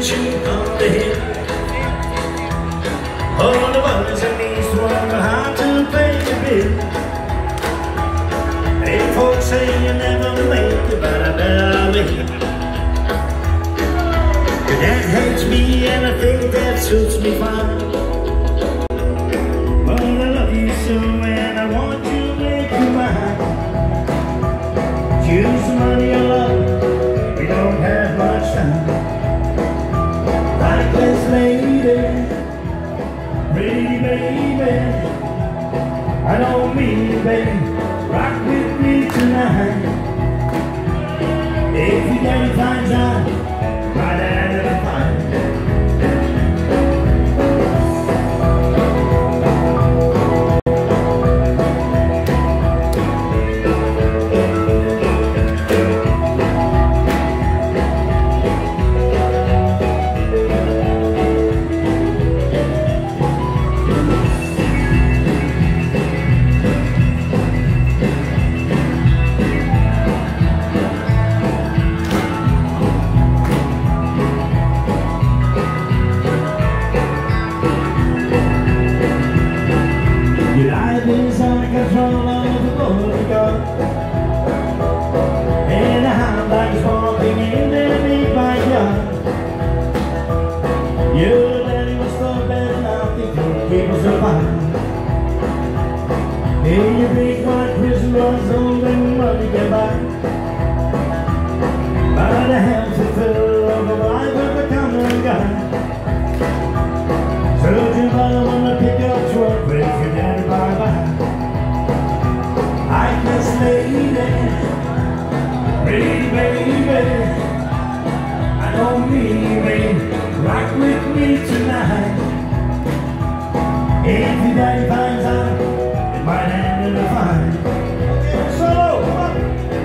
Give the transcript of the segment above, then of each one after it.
cheap on the hip. All the boys and these wonder how to pay the bill. Hey, folks say you never make it, but I better wait. Your dad hates me and I think that suits me fine. But I love you so and I want you to make you mine. Choose the money or love, we don't have much time. Like this lady, pretty baby, I don't mean you, baby, rock with me tonight. If your daddy finds out, my dad will find. Control of the bodyguard, and a hound like is walking in there beneath my yard. Your daddy was so bad enough to keep us alive. In your big white prison runs only money can buy. By the hands of the life of the common guy. So your mother wanna pick up truck, but if your daddy bye-bye. Like this lady, pretty baby, I don't mean baby, rock with me tonight. If your daddy finds out, it might end in a fight. Solo, come on.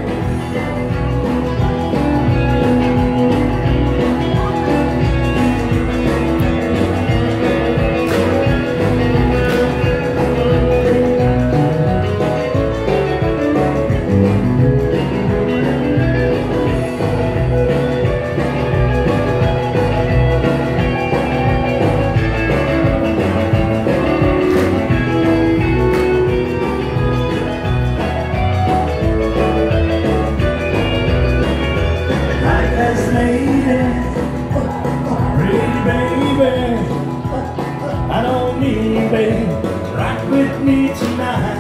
I don't need, baby, rock with me tonight.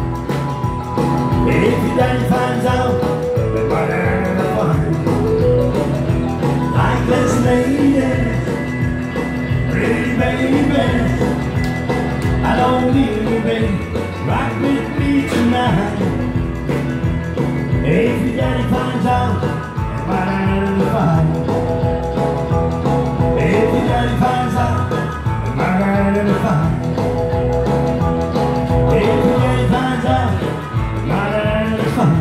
If your daddy finds out, then my dad will find. Like this lady, pretty baby, I don't need, baby, rock with me tonight. If your daddy finds out, then my dad will find. If your daddy finds out, my dad will find. If your daddy finds out, my dad will find.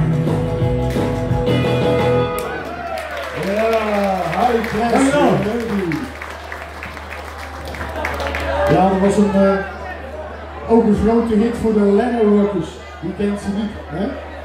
Ja, dat was ook een grote hit voor de Lennon Workers. Die kent ze niet, hè?